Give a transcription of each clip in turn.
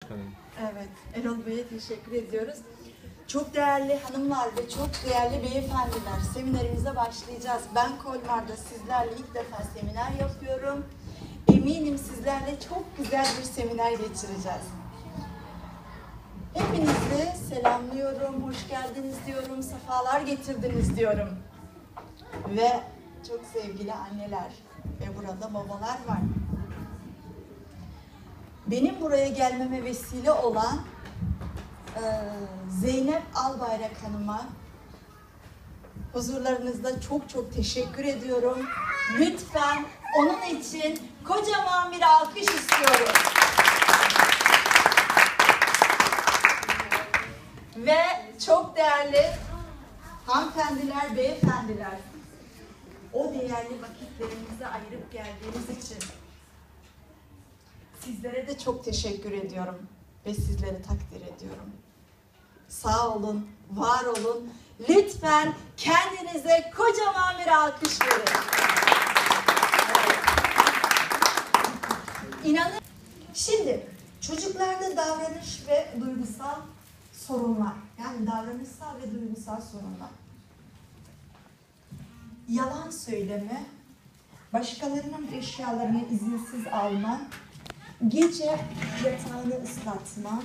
başkanım. Evet, Erol Bey'e teşekkür ediyoruz. Çok değerli hanımlar ve çok değerli beyefendiler, seminerimize başlayacağız. Ben Kolmar'da sizlerle ilk defa seminer yapıyorum. Eminim sizlerle çok güzel bir seminer geçireceğiz. Hepinizi selamlıyorum, hoş geldiniz diyorum, sefalar getirdiniz diyorum. Ve çok sevgili anneler ve burada babalar var. Benim buraya gelmeme vesile olan Zeynep Albayrak Hanım'a huzurlarınızda çok çok teşekkür ediyorum. Lütfen onun için kocaman bir alkış istiyorum. Ve çok değerli hanımefendiler, beyefendiler, o değerli vakitlerinizi ayırıp geldiğiniz için sizlere de çok teşekkür ediyorum ve sizleri takdir ediyorum. Sağ olun, var olun. Lütfen kendinize kocaman bir alkış verin. Evet. İnanın. Şimdi çocuklarda davranış ve duygusal sorunlar. Yani davranışsal ve duygusal sorunlar. Yalan söyleme, başkalarının eşyalarını izinsiz alma, gece yatağını ıslatma.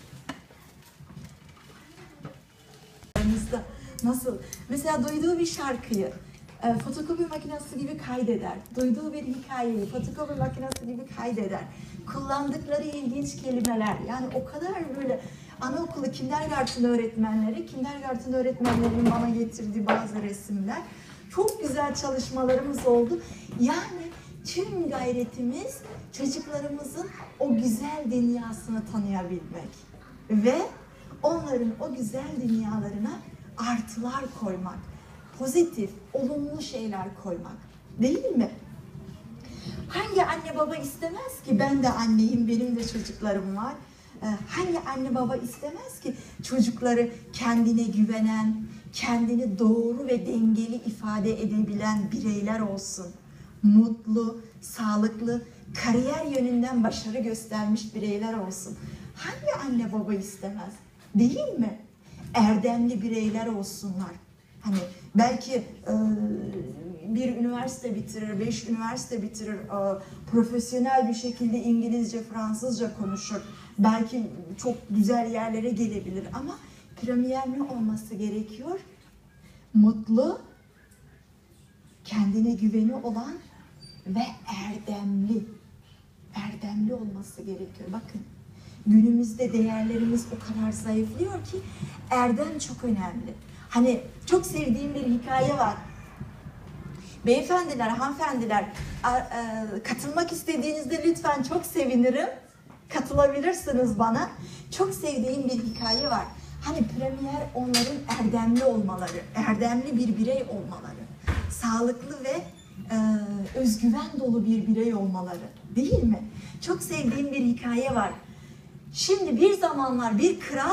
Nasıl? Mesela duyduğu bir şarkıyı fotokopi makinesi gibi kaydeder. Duyduğu bir hikayeyi fotokopi makinesi gibi kaydeder. Kullandıkları ilginç kelimeler. Yani o kadar böyle anaokulu kindergarten öğretmenlerinin bana getirdiği bazı resimler. Çok güzel çalışmalarımız oldu. Yani tüm gayretimiz çocuklarımızın o güzel dünyasını tanıyabilmek ve onların o güzel dünyalarına artılar koymak, pozitif, olumlu şeyler koymak, değil mi? Hangi anne baba istemez ki? Ben de anneyim, benim de çocuklarım var. Hangi anne baba istemez ki çocukları kendine güvenen, kendini doğru ve dengeli ifade edebilen bireyler olsun? Mutlu, sağlıklı, kariyer yönünden başarı göstermiş bireyler olsun. Hangi anne baba istemez? Değil mi? Erdemli bireyler olsunlar. Hani belki bir üniversite bitirir, 5 üniversite bitirir, profesyonel bir şekilde İngilizce, Fransızca konuşur. Belki çok güzel yerlere gelebilir ama premier ne olması gerekiyor? Mutlu, kendine güveni olan ve erdemli olması gerekiyor. Bakın, günümüzde değerlerimiz o kadar zayıflıyor ki erdem çok önemli. Hani çok sevdiğim bir hikaye var. Beyefendiler, hanımefendiler, katılmak istediğinizde lütfen çok sevinirim. Katılabilirsiniz bana. Çok sevdiğim bir hikaye var. Hani premier onların erdemli olmaları, erdemli bir birey olmaları, sağlıklı ve özgüven dolu bir birey olmaları, değil mi? Çok sevdiğim bir hikaye var. Şimdi bir zamanlar bir kral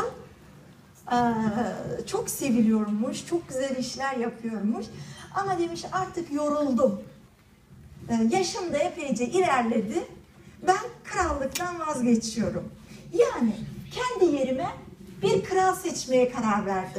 çok seviliyormuş, çok güzel işler yapıyormuş. Ama demiş artık yoruldum. Yaşım da epeyce ilerledi. Ben krallıktan vazgeçiyorum. Yani kendi yerime bir kral seçmeye karar verdim.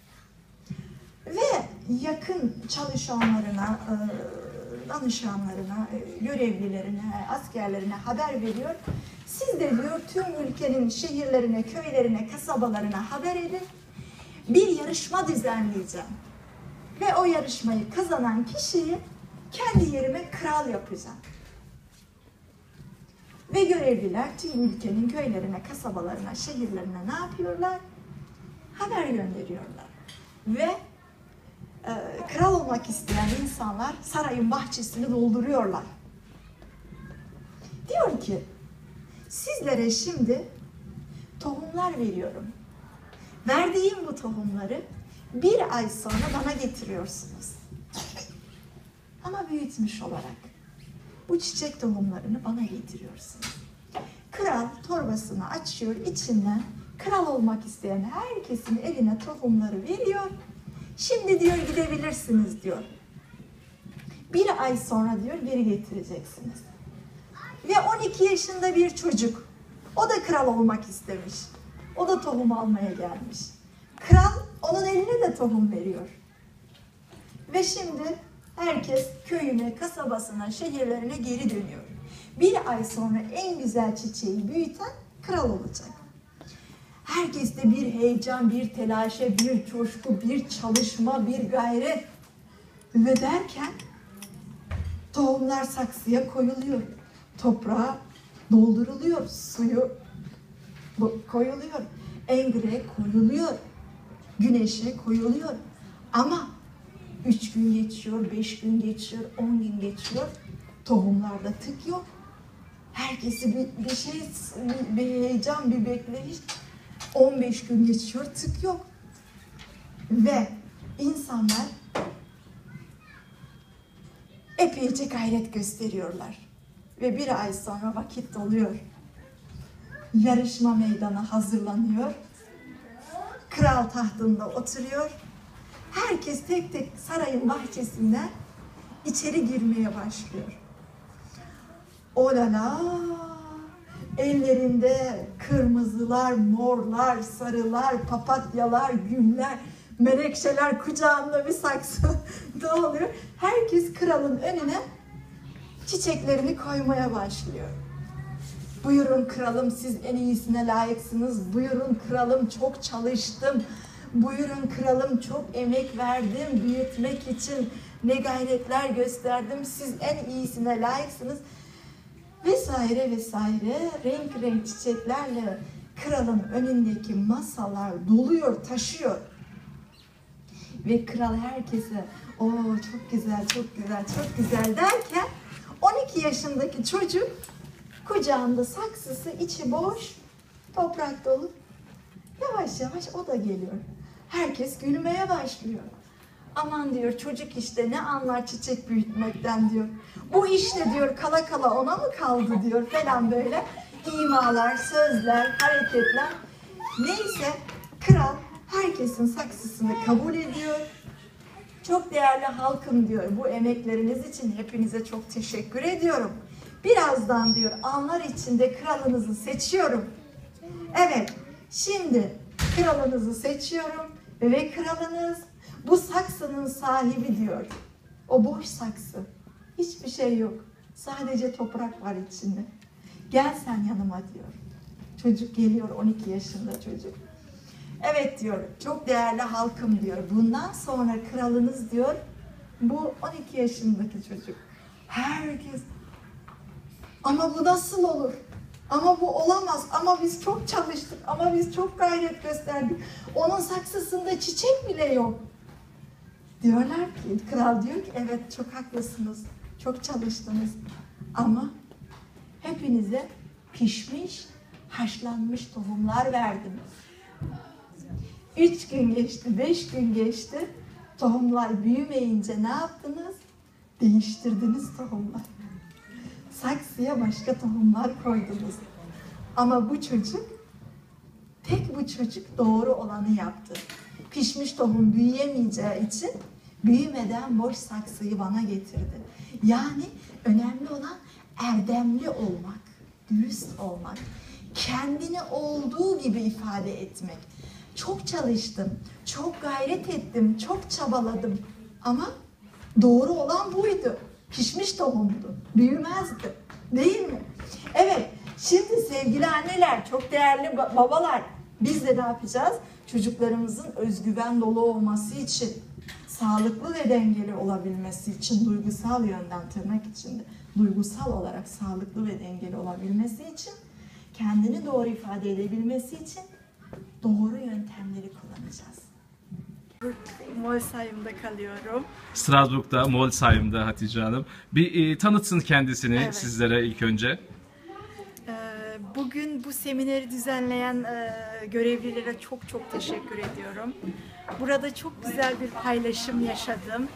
Ve yakın çalışanlarına, danışanlarına, görevlilerine, askerlerine haber veriyor. Siz de diyor tüm ülkenin şehirlerine, köylerine, kasabalarına haber edin. Bir yarışma düzenleyeceğim. Ve o yarışmayı kazanan kişiyi kendi yerime kral yapacağım. Ve görevliler tüm ülkenin köylerine, kasabalarına, şehirlerine ne yapıyorlar? Haber gönderiyorlar. Ve kral olmak isteyen insanlar sarayın bahçesini dolduruyorlar. Diyor ki, sizlere şimdi tohumlar veriyorum. Verdiğim bu tohumları bir ay sonra bana getiriyorsunuz. Ama büyütmüş olarak. Bu çiçek tohumlarını bana getiriyorsunuz. Kral torbasını açıyor, içinden kral olmak isteyen herkesin eline tohumları veriyor. Şimdi diyor gidebilirsiniz diyor. Bir ay sonra diyor geri getireceksiniz. Ve 12 yaşında bir çocuk O da kral olmak istemiş. O da tohum almaya gelmiş. Kral onun eline de tohum veriyor. Ve şimdi herkes köyüne, kasabasına, şehirlerine geri dönüyor. Bir ay sonra en güzel çiçeği büyüten kral olacak. Herkeste bir heyecan, bir telaşe, bir coşku, bir çalışma, bir gayret. Ve derken tohumlar saksıya koyuluyor. Toprağa dolduruluyor. Suyu koyuluyor. Engire koyuluyor. Güneşe koyuluyor. Ama 3 gün geçiyor, 5 gün geçiyor, 10 gün geçiyor. Tohumlarda tık yok. Herkesi bir heyecan, bir bekleyiş. 15 gün geçiyor, tık yok. Ve insanlar epeyce gayret gösteriyorlar. Ve bir ay sonra vakit doluyor. Yarışma meydanı hazırlanıyor. Kral tahtında oturuyor. Herkes tek tek sarayın bahçesinden içeri girmeye başlıyor. Olala! Ellerinde kırmızılar, morlar, sarılar, papatyalar, güller, menekşeler, kucağında bir saksı dağılıyor. Herkes kralın önüne çiçeklerini koymaya başlıyor. Buyurun kralım, siz en iyisine layıksınız. Buyurun kralım, çok çalıştım. Buyurun kralım, çok emek verdim büyütmek için. Ne gayretler gösterdim. Siz en iyisine layıksınız. Vesaire vesaire, renk renk çiçeklerle kralın önündeki masalar doluyor, taşıyor. Ve kral herkese, "Oo, çok güzel, çok güzel, çok güzel" derken 12 yaşındaki çocuk kucağında saksısı, içi boş, toprak dolu. Yavaş yavaş o da geliyor. Herkes gülmeye başlıyor. Aman diyor, çocuk işte ne anlar çiçek büyütmekten diyor. Bu işte diyor kala kala ona mı kaldı diyor falan böyle. İmalar, sözler, hareketler. Neyse kral herkesin saksısını kabul ediyor. Çok değerli halkım diyor, bu emekleriniz için hepinize çok teşekkür ediyorum. Birazdan diyor anlar içinde kralınızı seçiyorum. Evet, şimdi kralınızı seçiyorum ve kralınız bu saksının sahibi diyor. O boş saksı. Hiçbir şey yok. Sadece toprak var içinde. Gel sen yanıma diyor. Çocuk geliyor, 12 yaşında çocuk. Evet diyor, çok değerli halkım diyor. Bundan sonra kralınız diyor, bu 12 yaşındaki çocuk. Herkes, ama bu nasıl olur? Ama bu olamaz. Ama biz çok çalıştık. Ama biz çok gayret gösterdik. Onun saksısında çiçek bile yok. Diyorlar ki, kral diyor ki, evet çok haklısınız. Çok çalıştınız. Ama hepinize pişmiş, haşlanmış tohumlar verdim. 3 gün geçti, 5 gün geçti. Tohumlar büyümeyince ne yaptınız? Değiştirdiniz tohumlar. Saksıya başka tohumlar koydunuz. Ama bu çocuk, tek bu çocuk doğru olanı yaptı. Pişmiş tohum büyüyemeyeceği için büyümeden boş saksıyı bana getirdi. Yani önemli olan erdemli olmak, dürüst olmak, kendini olduğu gibi ifade etmek. Çok çalıştım, çok gayret ettim, çok çabaladım ama doğru olan buydu. Pişmiş tohumdu, büyümezdi. Değil mi? Evet, şimdi sevgili anneler, çok değerli babalar, biz de ne yapacağız? Çocuklarımızın özgüven dolu olması için, sağlıklı ve dengeli olabilmesi için, duygusal yönden tırnak içinde, duygusal olarak sağlıklı ve dengeli olabilmesi için, kendini doğru ifade edebilmesi için doğru yöntemleri kullanacağız. Molsheim'da kalıyorum. Strasbourg'da, Molsheim'da Hatice Hanım. Bir tanıtsın kendisini Evet. sizlere ilk önce. Bugün bu semineri düzenleyen görevlilere çok çok teşekkür ediyorum. Burada çok güzel bir paylaşım yaşadım.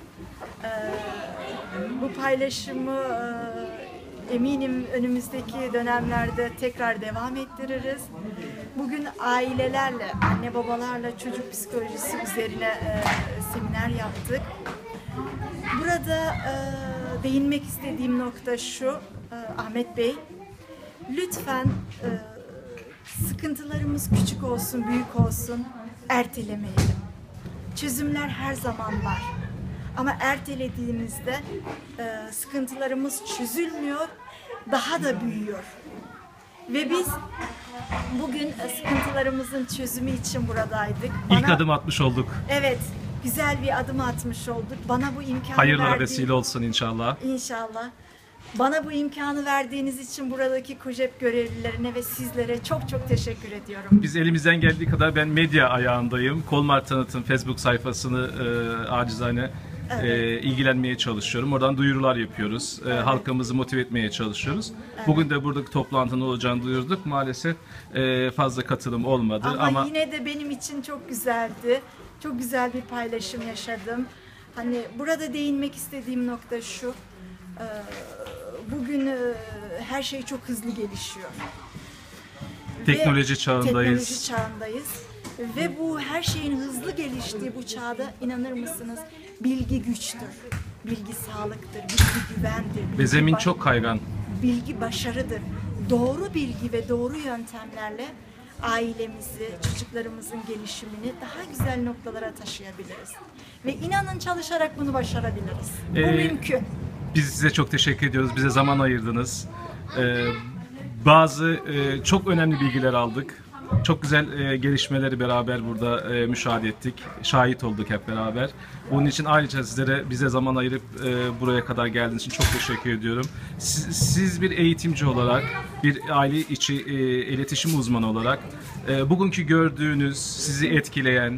Bu paylaşımı eminim önümüzdeki dönemlerde tekrar devam ettiririz. Bugün ailelerle, anne babalarla çocuk psikolojisi üzerine seminer yaptık. Burada değinmek istediğim nokta şu, Ahmet Bey, lütfen Sıkıntılarımız küçük olsun, büyük olsun, ertelemeyelim. Çözümler her zaman var. Ama ertelediğimizde sıkıntılarımız çözülmüyor, daha da büyüyor. Ve biz bugün sıkıntılarımızın çözümü için buradaydık. İlk adım atmış olduk. Evet, güzel bir adım atmış olduk. Bana bu imkanı Hayırlara vesile olsun inşallah. İnşallah. Bana bu imkanı verdiğiniz için buradaki KOJEP görevlilerine ve sizlere çok çok teşekkür ediyorum. Biz elimizden geldiği kadar, ben medya ayağındayım. Kolmar Tanıtım Facebook sayfasını acizane ilgilenmeye çalışıyorum. Oradan duyurular yapıyoruz. Halkımızı motive etmeye çalışıyoruz. Bugün de buradaki toplantının olacağını duyurduk. Maalesef fazla katılım olmadı. Ama yine de benim için çok güzeldi. Çok güzel bir paylaşım yaşadım. Hani burada değinmek istediğim nokta şu. Bugün her şey çok hızlı gelişiyor. Teknoloji çağındayız. Teknoloji çağındayız. Ve bu her şeyin hızlı geliştiği bu çağda, inanır mısınız, bilgi güçtür, bilgi sağlıktır, bilgi güvendir. Bilgi Ve zemin çok kaygan. Bilgi başarıdır. Doğru bilgi ve doğru yöntemlerle ailemizi, çocuklarımızın gelişimini daha güzel noktalara taşıyabiliriz. Ve inanın, çalışarak bunu başarabiliriz. Bu mümkün. Biz size çok teşekkür ediyoruz. Bize zaman ayırdınız. Bazı çok önemli bilgiler aldık. Çok güzel gelişmeleri beraber burada müşahede ettik. Şahit olduk hep beraber. Bunun için ayrıca sizlere bize zaman ayırıp buraya kadar geldiğiniz için çok teşekkür ediyorum. Siz bir eğitimci olarak, bir aile içi iletişim uzmanı olarak bugünkü gördüğünüz, sizi etkileyen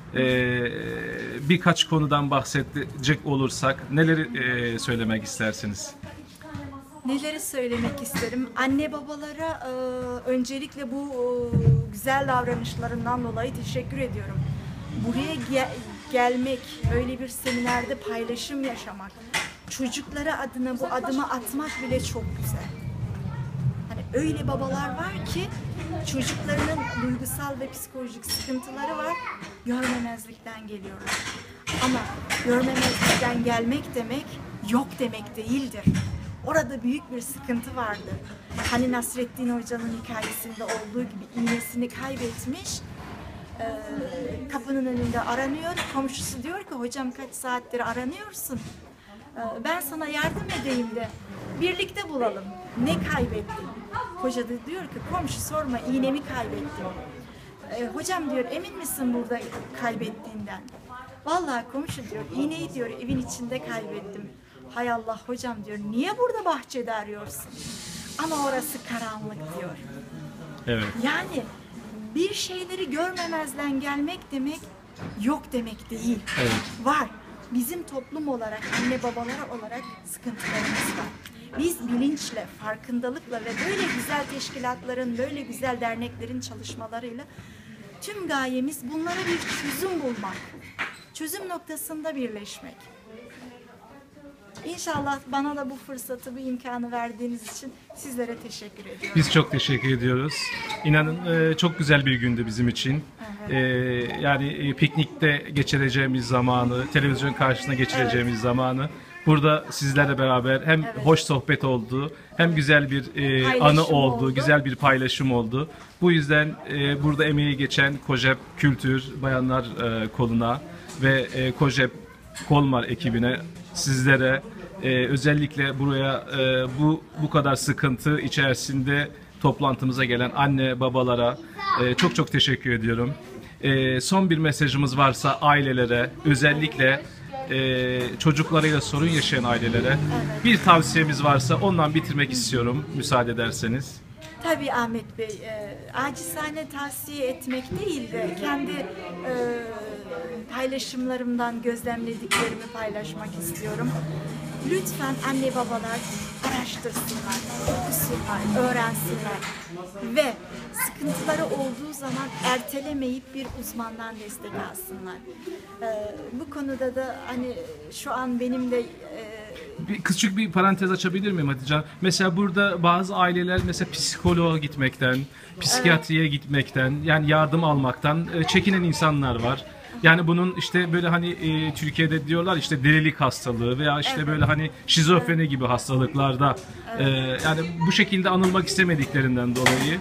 birkaç konudan bahsedecek olursak neleri söylemek istersiniz? Neleri söylemek isterim? Anne babalara öncelikle bu güzel davranışlarından dolayı teşekkür ediyorum. Buraya gelmek, öyle bir seminerde paylaşım yaşamak, çocuklara adına bu adımı atmak bile çok güzel. Hani öyle babalar var ki çocuklarının duygusal ve psikolojik sıkıntıları var, görmemezlikten geliyorlar. Ama görmemezlikten gelmek demek yok demek değildir. Orada büyük bir sıkıntı vardı. Hani Nasrettin Hoca'nın hikayesinde olduğu gibi iğnesini kaybetmiş, kapının önünde aranıyor. Komşusu diyor ki, hocam kaç saattir aranıyorsun? Ben sana yardım edeyim de birlikte bulalım. Ne kaybettin? Hoca da diyor ki, komşu sorma, iğnemi kaybettim. Hocam diyor, emin misin burada kaybettiğinden? Vallahi komşu diyor, iğneyi diyor evin içinde kaybettim. Hay Allah hocam diyor, niye burada bahçede arıyorsun? Ama orası karanlık diyor. Evet. Yani bir şeyleri görmemezden gelmek demek yok demek değil. Evet. Var. Bizim toplum olarak, anne babalar olarak sıkıntılarımız var. Biz bilinçle, farkındalıkla ve böyle güzel teşkilatların, böyle güzel derneklerin çalışmalarıyla tüm gayemiz bunlara bir çözüm bulmak. Çözüm noktasında birleşmek. İnşallah bana da bu fırsatı, bu imkanı verdiğiniz için sizlere teşekkür ediyorum. Biz çok teşekkür ediyoruz. İnanın çok güzel bir gündü bizim için. Evet. Yani piknikte geçireceğimiz zamanı, televizyon karşısında geçireceğimiz zamanı burada sizlerle beraber hem hoş sohbet oldu, hem güzel bir anı oldu, güzel bir paylaşım oldu. Bu yüzden burada emeği geçen KOJEP Kültür Bayanlar Kolu'na ve KOJEP Kolmar ekibine, sizlere özellikle buraya bu kadar sıkıntı içerisinde toplantımıza gelen anne babalara çok çok teşekkür ediyorum. Son bir mesajımız varsa ailelere, özellikle çocuklarıyla sorun yaşayan ailelere bir tavsiyemiz varsa ondan bitirmek istiyorum, müsaade ederseniz. Tabii Ahmet Bey, acizane tavsiye etmek değil de kendi paylaşımlarımdan gözlemlediklerimi paylaşmak istiyorum. Lütfen anne babalar araştırsınlar, okusunlar, öğrensinler ve sıkıntıları olduğu zaman ertelemeyip bir uzmandan destek alsınlar. Bu konuda da hani şu an benim de Küçük bir parantez açabilir miyim Hatice Hanım? Mesela burada bazı aileler mesela psikoloğa gitmekten, psikiyatriye gitmekten, yani yardım almaktan çekinen insanlar var. Yani bunun işte böyle hani Türkiye'de diyorlar işte delilik hastalığı veya işte böyle hani şizofreni gibi hastalıklarda yani bu şekilde anılmak istemediklerinden dolayı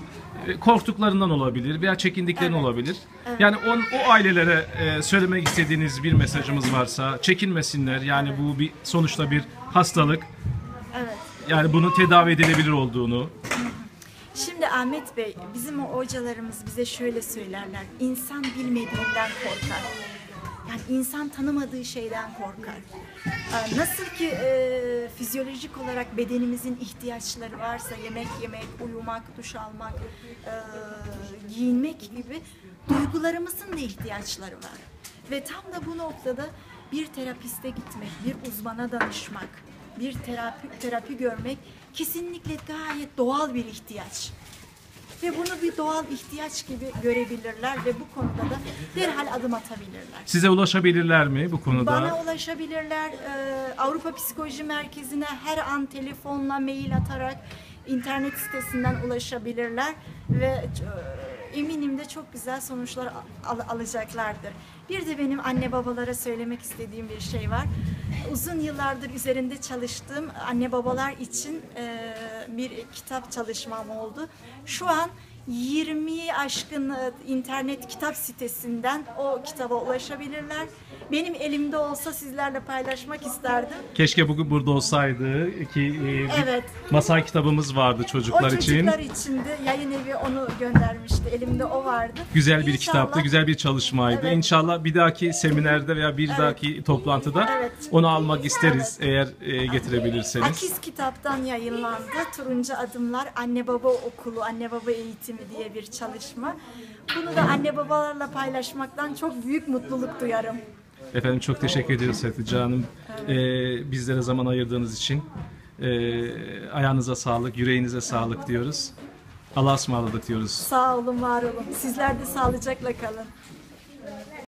korktuklarından olabilir veya çekindiklerinden olabilir. Yani o ailelere söylemek istediğiniz bir mesajımız varsa çekinmesinler. Yani bu bir sonuçta bir hastalık. Evet. Yani bunun tedavi edilebilir olduğunu. Şimdi Ahmet Bey, bizim o hocalarımız bize şöyle söylerler. İnsan bilmediğinden korkar. Yani insan tanımadığı şeyden korkar. Nasıl ki fizyolojik olarak bedenimizin ihtiyaçları varsa yemek yemek, uyumak, duş almak, giyinmek gibi duygularımızın da ihtiyaçları var. Ve tam da bu noktada bir terapiste gitmek, bir uzmana danışmak, bir terapi görmek kesinlikle gayet doğal bir ihtiyaç. Ve bunu bir doğal ihtiyaç gibi görebilirler ve bu konuda da derhal adım atabilirler. Size ulaşabilirler mi bu konuda? Bana ulaşabilirler. Avrupa Psikoloji Merkezi'ne her an telefonla, mail atarak internet sitesinden ulaşabilirler ve eminim de çok güzel sonuçlar alacaklardır. Bir de benim anne babalara söylemek istediğim bir şey var. Uzun yıllardır üzerinde çalıştığım anne babalar için bir kitap çalışmam oldu. Şu an 20'yi aşkın internet kitap sitesinden o kitaba ulaşabilirler. Benim elimde olsa sizlerle paylaşmak isterdim. Keşke bugün burada olsaydı ki Evet. masal kitabımız vardı çocuklar için. O çocuklar için de yayın evi onu göndermişti. Elimde o vardı. Güzel bir İnşallah- kitaptı, güzel bir çalışmaydı. Evet. İnşallah bir dahaki seminerde veya bir dahaki toplantıda Evet. onu almak isteriz eğer getirebilirseniz. Akiz kitaptan yayınlandı. Turuncu Adımlar Anne Baba Okulu, Anne Baba Eğitimi diye bir çalışma. Bunu da anne babalarla paylaşmaktan çok büyük mutluluk duyarım. Efendim çok teşekkür ediyoruz Hatice Hanım. Bizlere zaman ayırdığınız için. Ayağınıza sağlık, yüreğinize sağlık diyoruz. Allah'a ısmarladık diyoruz. Sağ olun, var olun. Sizler de sağlıcakla kalın.